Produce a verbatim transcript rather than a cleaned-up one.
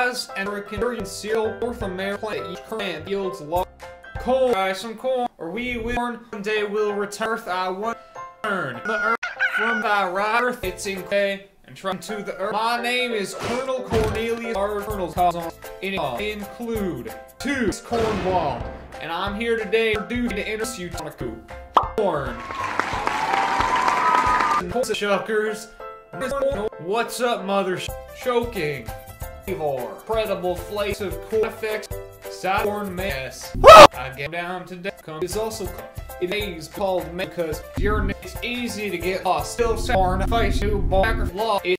as an American seal North America plant each current yields large corn, buy some corn, or we will one day will return I want turn the earth from thy right earth it's in clay and try to the earth. My name is Colonel Cornelius. Our colonel's cause in include two Cornwall, and I'm here today for duty to introduce you to a coup. Corn. Shuckers. What's up, mother sh choking? Incredible flakes of corn effects. Corn mess. I get down today. It's also it is called because you're it's easy to get lost. Still corn face you back law.